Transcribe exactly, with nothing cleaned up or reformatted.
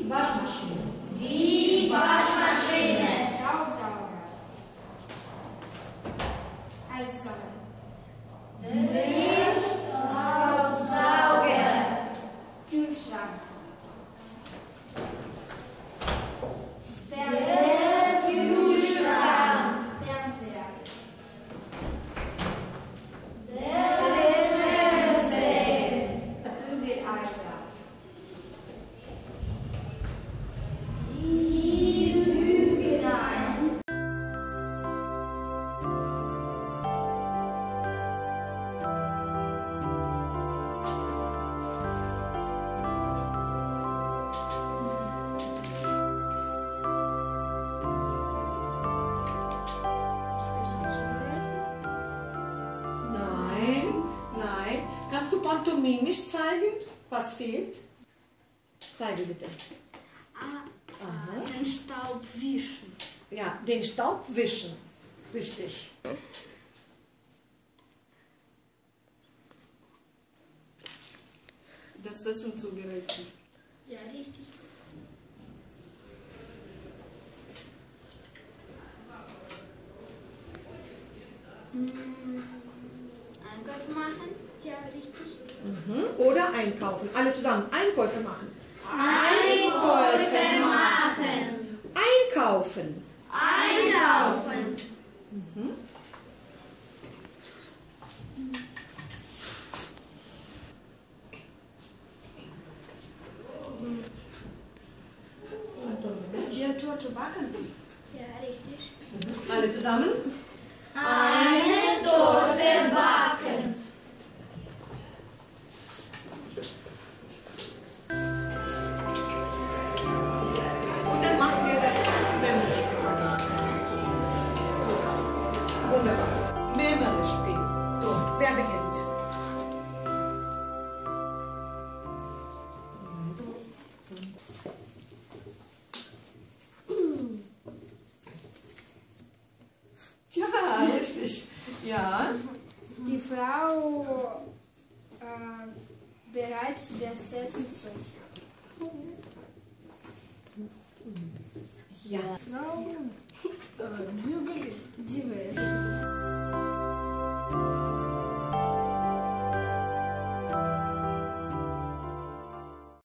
Die Waschmaschine. Die Waschmaschine. Staubsauger. Alles zusammen. Der Staubsauger. Kühlschrank. Der Kühlschrank. Fernseher. Der Fernseher. Bügeleisen. Die Bügeleisen. Nein, nein. Kannst du pantomimisch zeigen, was fehlt? Zeige bitte. Aha. Den Staub wischen. Ja, den Staub wischen. Richtig. Das Essen zubereiten. Ja, richtig. Einkauf machen? Ja, richtig. Mhm. Oder einkaufen. Alle zusammen Einkäufe machen. Einkäufe machen. Einkaufen. Einkaufen. Mhm. Ja, Torte backen. Ja, richtig. Alle zusammen. Eine Torte backen. Und dann machen wir das Memory-Spiel. So. Wunderbar. Memory-Spiel. So, wer beginnt? Ja, richtig. Ja. Die Frau äh, bereitet das Essen zu. Ja. Frau äh, bügelt die Wäsche.